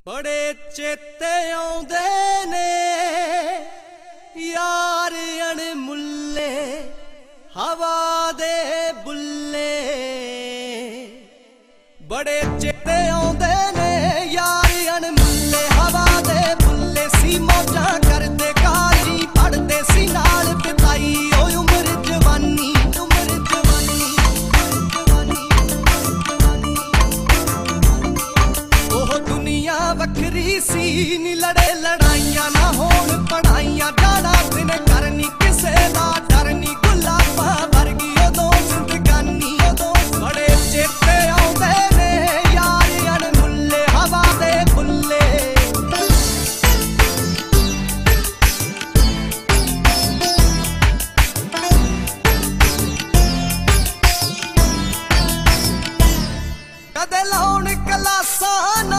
बड़े चेते आउंदे ने यार अणमुल्ले हवा दे बुल्ले। बड़े चेते आउंदे ने यार अणमुल्ले हवा दे बुल्ले। सी मौजा करदे कारी पढ़दे सी नाल बिताई ओ उम्र जवानी वखरी सी नी लड़े लड़ाइया ना होण पढ़ाइया जाना दिन करनी किसे दा डरनी गुलाबा वर्गी उदों जिंदगानी। बड़े चेते आउंदे ने यार अणमुल्ले हवा दे बुल्ले। कदे लाउण कलासां ना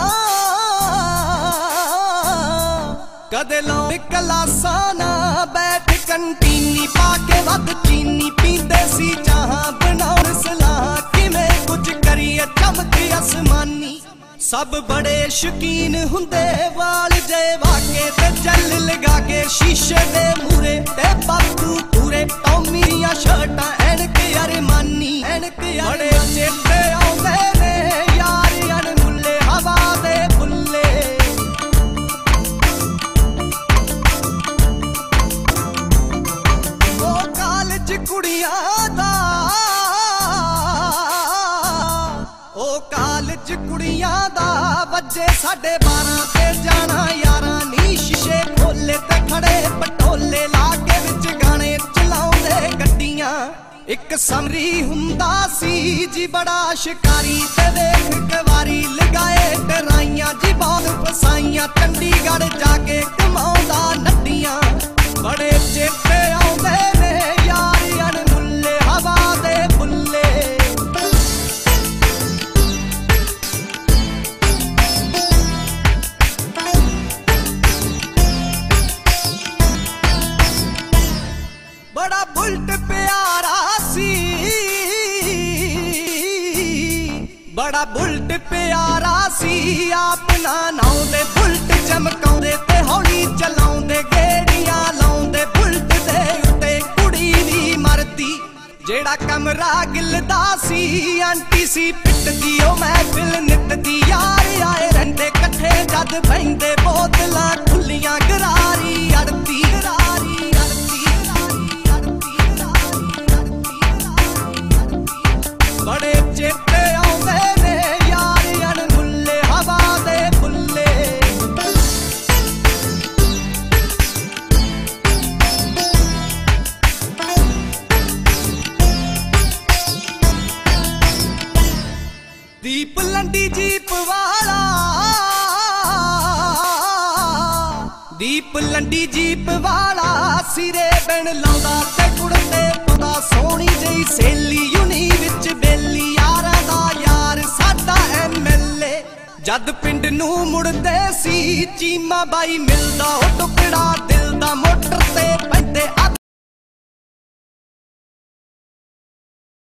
कदे लाउण कलासां ना बैठ कंटीनी पाके वध चीनी पींदे सी जहां बनाउण सलाह किवें कुछ करिए चमक आसमानी। सब बड़े शौकीन हुंदे वाल जे वाके ते जल लगा के शीशे दे मूरे ते बातू पूरे टॉमियां शर्टां एनक अरमानी। बड़े चेते आउंदे ने यार अणमुल्ले हवा दे बुल्ले। कालज कुड़ियां दा बजे 12:30 ते जाना यारां नी शीशे खोले ते खड़े पटोले लागे विच गाने चलाउंदे गड्डियां। एक समरी हुंदा सी जी बड़ा शिकारी ते देख कवारी लगाए डराइयां जी बहुत फसाइयां चंडीगढ़ जाके कमाउंदा नड्डियां। बड़े चेते आउंदे ने यार अणमुल्ले हवा दे बुल्ले। बड़ा बुल्ट प्यारा सी बड़ा बुल्ट प्यारा सी अपना नाउंदे बुल्ट चमकाउंदे ते हौली चलाउंदे गेड़ियां लाउंदे बुल्ट दे उत्ते कुड़ी नी मरदी। जेड़ा कमरा गिलदा सी आंटी सी पिटदी ओ महफिल नितदी यार आए रंदे कट्ठे जद बहिंदे बोतलां खुलियां गरारी अड़दी। बड़े चेते आउंदे ने यार अणमुल्ले हवा दे बुल्ले। दीप लंडी जीप वाला दीप लंडी जीप वाला सिरे बिन लाउंदा ते कुड़ते पता सोहनी जई सहेली यूनी विच बेली यारां दा यार साडा MLA। जद पिंड नू मुड़दे सी चीमा बाई मिलदा ओ टुकड़ा दिल दा मोटर ते पैंदे